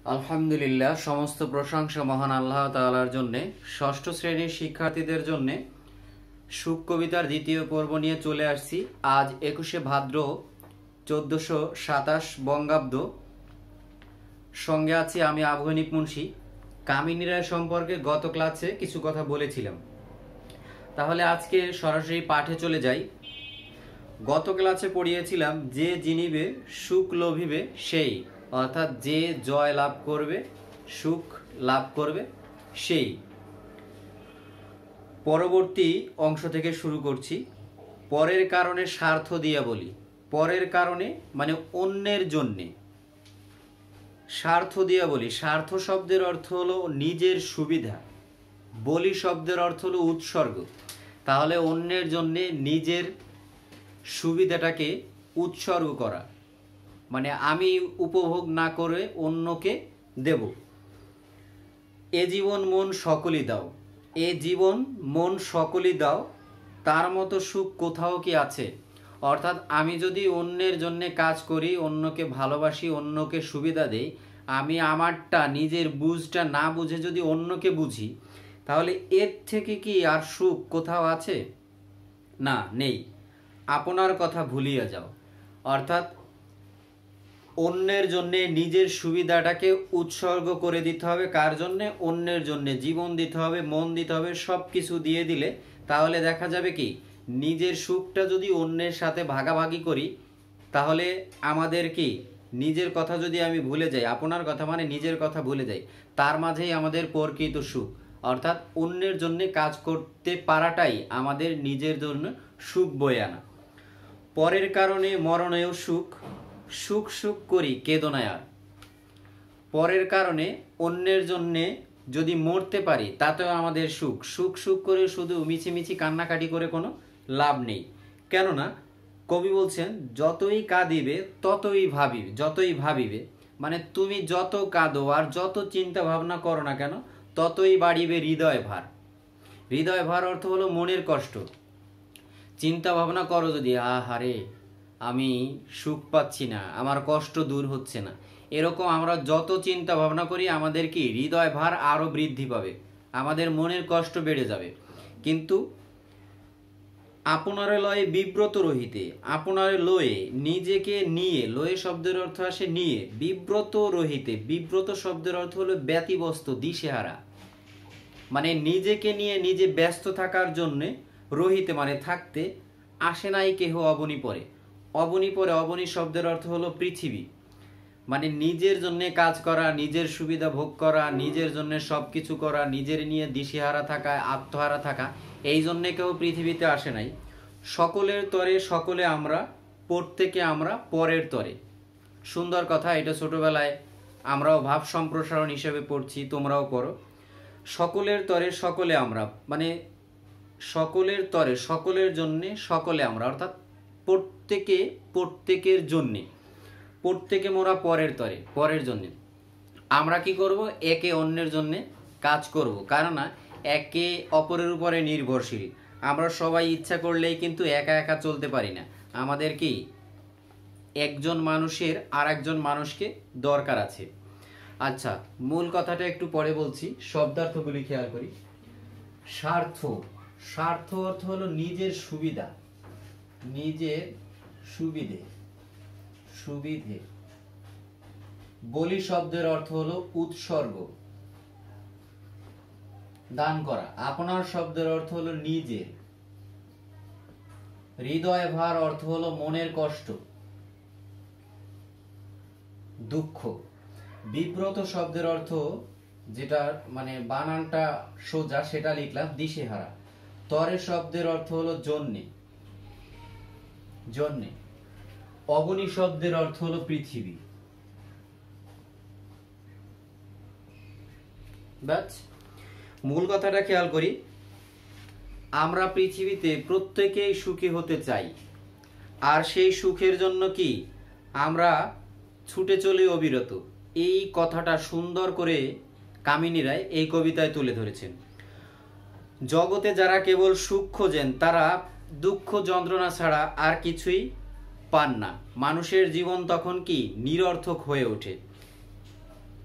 আলহামদুলিল্লাহ, সমস্ত প্রশংসা মহান আল্লাহ তাআলার জন্যে। ষষ্ঠ শ্রেণীর শিক্ষার্থীদের জন্যে সুখ কবিতার দ্বিতীয় পর্ব নিয়ে চলে আসছি। আজ 21শে ভাদ্র 1427 বঙ্গাব্দ। সঙ্গে আছি আমি আবহানিক মুন্সি। কামিনী রায় সম্পর্কে গত ক্লাসে কিছু কথা বলেছিলাম, তাহলে আজকে সরাসরি পাঠে চলে যাই। গত ক্লাসে পড়িয়েছিলাম, যে জিনিবে সুখ লোভিবে সেই, অর্থাৎ যে জয় লাভ করবে, সুখ লাভ করবে সেই। পরবর্তী অংশ থেকে শুরু করছি। পরের কারণে স্বার্থ দিয়া বলি। পরের কারণে মানে অন্যের জন্যে। স্বার্থ দিয়া বলি, স্বার্থ শব্দের অর্থ হলো নিজের সুবিধা, বলি শব্দের অর্থ হলো উৎসর্গ। তাহলে অন্যের জন্যে নিজের সুবিধাটাকে উৎসর্গ করা, মানে আমি উপভোগ না করে অন্যকে দেব। এ জীবন মন সকলই দাও, এ জীবন মন সকলই দাও, তার মতো সুখ কোথাও কি আছে? অর্থাৎ আমি যদি অন্যের জন্য কাজ করি, অন্যকে ভালোবাসি, অন্যকে সুবিধা দেই, আমি আমারটা নিজের বুঝটা না বুঝে যদি অন্যকে বুঝি, তাহলে এর থেকে কি আর সুখ কোথাও আছে? না, নেই। আপনার কথা ভুলিয়া যাও। অর্থাৎ অন্যের জন্যে নিজের সুবিধাটাকে উৎসর্গ করে দিতে হবে। কার জন্যে? অন্যের জন্যে। জীবন দিতে হবে, মন দিতে হবে, সব কিছু দিয়ে দিলে তাহলে দেখা যাবে কি, নিজের সুখটা যদি অন্যের সাথে ভাগাভাগি করি, তাহলে আমাদের কি নিজের কথা যদি আমি ভুলে যাই, আপনার কথা মানে নিজের কথা ভুলে যাই, তার মাঝেই আমাদের প্রকৃত সুখ। অর্থাৎ অন্যের জন্য কাজ করতে পারাটাই আমাদের নিজের জন্য সুখ বয়ে আনা। পরের কারণে মরণেও সুখ, সুখ সুখ করি কেদনায় আর। পরের কারণে অন্যের জন্যে যদি মরতে পারি, তাতেও আমাদের সুখ। সুখ সুখ করে শুধু মিছিমিছি কান্নাকাটি করে কোনো লাভ নেই। কেননা কবি বলছেন, যতই কাঁদিবে ততই ভাবিবে, যতই ভাবিবে, মানে তুমি যত কাঁদো আর যত চিন্তা ভাবনা করো না কেন, ততই বাড়িবে হৃদয় ভার। হৃদয় ভার অর্থ হলো মনের কষ্ট। চিন্তা ভাবনা করো যদি, আহারে আমি সুখ পাচ্ছি না, আমার কষ্ট দূর হচ্ছে না, এরকম আমরা যত চিন্তা ভাবনা করি, আমাদের কি হৃদয় ভার আরও বৃদ্ধি পাবে, আমাদের মনের কষ্ট বেড়ে যাবে। কিন্তু আপনারে লয়ে বিব্রত রহিতে, আপনারে লয়ে নিজেকে নিয়ে, লয়ে শব্দের অর্থ আসে নিয়ে, বিব্রত রহিতে, বিব্রত শব্দের অর্থ হলো ব্যতিব্যস্ত, দিশেহারা, মানে নিজেকে নিয়ে নিজে ব্যস্ত থাকার জন্যে, রহিতে মানে থাকতে, আসে নাই কেহ অবনী পরে। অবনী পরে, অবনী শব্দের অর্থ হলো পৃথিবী, মানে নিজের জন্য কাজ করা, নিজের সুবিধা ভোগ করা, নিজের জন্য সব কিছু করা, নিজের নিয়ে দিশেহারা থাকা, আত্মহারা থাকা, এই জন্যে কেউ পৃথিবীতে আসে নাই। সকলের তরে সকলে আমরা, প্রত্যেকে আমরা পরের তরে। সুন্দর কথা, এটা ছোটবেলায় আমরাও ভাব সম্প্রসারণ হিসেবে পড়ছি, তোমরাও পড়ো। সকলের তরে সকলে আমরা, মানে সকলের তরে সকলের জন্যে সকলে আমরা, অর্থাৎ প্রত্যেকে প্রত্যেকের জন্যে, প্রত্যেকে মোরা পরের তরে, পরের জন্যে। আমরা কি করব? একে অন্যের জন্যে কাজ করব, কারণ একে অপরের উপরে নির্ভরশীল। আমরা সবাই ইচ্ছা করলেই কিন্তু একা একা চলতে পারি না, আমাদের কি একজন মানুষের আর একজন মানুষকে দরকার আছে। আচ্ছা, মূল কথাটা একটু পরে বলছি, শব্দার্থগুলি খেয়াল করি। স্বার্থ, স্বার্থ অর্থ হলো নিজের সুবিধা, নিজের সুবিধে, সুবিধে। বলি শব্দের অর্থ হলো উৎসর্গ, দান করা। আপনার শব্দের অর্থ হলো নিজের। হৃদয় ভার অর্থ হলো মনের কষ্ট, দুঃখ। বিব্রত শব্দের অর্থ, যেটা মানে বানানটা সোজা সেটা লিখলাম, দিশেহারা। তরে শব্দের অর্থ হলো জন্যে, জন্যে। অবনী শব্দের অর্থ হলো পৃথিবী। বাস, মূল কথাটা খেয়াল করি। আমরা পৃথিবীতে প্রত্যেকেই সুখী হতে চাই, আর সেই সুখের জন্য কি আমরা ছুটে চলি অবিরত। এই কথাটা সুন্দর করে কামিনী রায় এই কবিতায় তুলে ধরেছেন। জগতে যারা কেবল সুখ খোঁজেন, তারা দুঃখ যন্ত্রণা ছাড়া আর কিছুই পান না। মানুষের জীবন তখন কি নিরর্থক হয়ে ওঠে।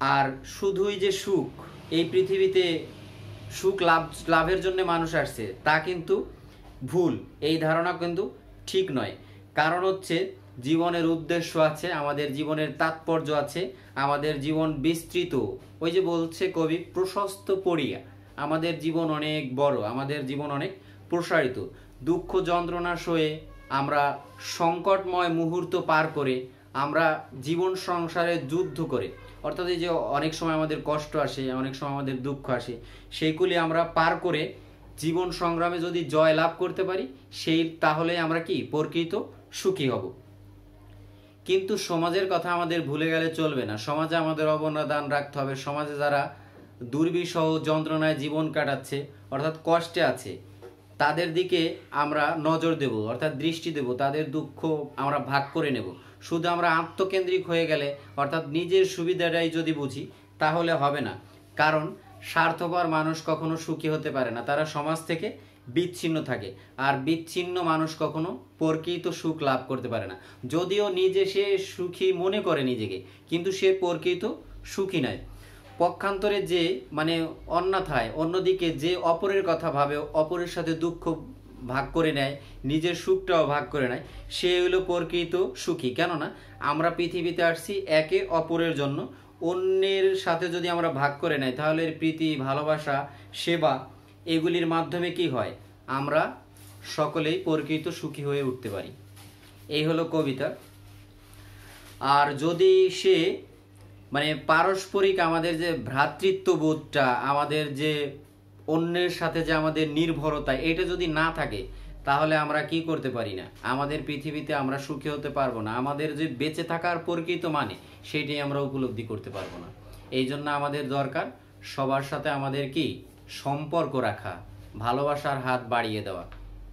আর শুধুই যে সুখ, এই পৃথিবীতে সুখ লাভের জন্য মানুষ আসছে তা কিন্তু ভুল, এই ধারণা কিন্তু ঠিক নয়। কারণ হচ্ছে জীবনের উদ্দেশ্য আছে, আমাদের জীবনের তাৎপর্য আছে, আমাদের জীবন বিস্তৃত। ওই যে বলছে কবি, প্রশস্ত পড়িয়া, আমাদের জীবন অনেক বড়, আমাদের জীবন অনেক প্রসারিত। দুঃখ যন্ত্রণা সয়ে আমরা সংকটময় মুহূর্ত পার করে, আমরা জীবন সংসারে যুদ্ধ করে, অর্থাৎ এই যে অনেক সময় আমাদের কষ্ট আসে, অনেক সময় আমাদের দুঃখ আসে, সেইগুলি আমরা পার করে জীবন সংগ্রামে যদি জয় লাভ করতে পারি, তাহলে আমরা কি প্রকৃত সুখী হব। কিন্তু সমাজের কথা আমাদের ভুলে গেলে চলবে না। সমাজে আমাদের অবদান রাখতে হবে। সমাজে যারা দুর্বিষহ যন্ত্রণায় জীবন কাটাচ্ছে, অর্থাৎ কষ্টে আছে, তাদের দিকে আমরা নজর দেব, অর্থাৎ দৃষ্টি দেব, তাদের দুঃখ আমরা ভাগ করে নেব। শুধু আমরা আত্মকেন্দ্রিক হয়ে গেলে, অর্থাৎ নিজের সুবিধাটাই যদি বুঝি, তাহলে হবে না। কারণ স্বার্থপর মানুষ কখনো সুখী হতে পারে না, তারা সমাজ থেকে বিচ্ছিন্ন থাকে। আর বিচ্ছিন্ন মানুষ কখনো প্রকৃত সুখ লাভ করতে পারে না। যদিও নিজে সে সুখী মনে করে নিজেকে, কিন্তু সে প্রকৃত সুখী নয়। পক্ষান্তরে যে অন্যথায় অন্যদিকে যে অপরের কথা ভাবে, অপরের সাথে দুঃখ ভাগ করে নেয়, নিজের সুখটাও ভাগ করে নেয়, সে হলো প্রকৃত সুখী। কেননা আমরা পৃথিবীতে আসছি একে অপরের জন্য। অন্যের সাথে যদি আমরা ভাগ করে নেই, তাহলে প্রীতি, ভালোবাসা, সেবা, এগুলির মাধ্যমে কি হয়, আমরা সকলেই প্রকৃত সুখী হয়ে উঠতে পারি। এই হলো কবিতা। আর যদি সে পারস্পরিক আমাদের যে ভ্রাতৃত্ববোধটা, আমাদের যে অন্যের সাথে যে আমাদের নির্ভরতা, এটা যদি না থাকে, তাহলে আমরা কি করতে পারি না, আমাদের পৃথিবীতে আমরা সুখী হতে পারবো না। আমাদের যে বেঁচে থাকার প্রকৃত সেটাই আমরা উপলব্ধি করতে পারবো না। এই জন্য আমাদের দরকার সবার সাথে আমাদের কি সম্পর্ক রাখা, ভালোবাসার হাত বাড়িয়ে দেওয়া।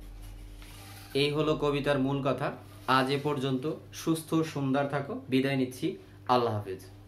এই হলো কবিতার মূল কথা। আজ এ পর্যন্ত। সুস্থ সুন্দর থাকো। বিদায় নিচ্ছি। আল্লাহ হাফেজ।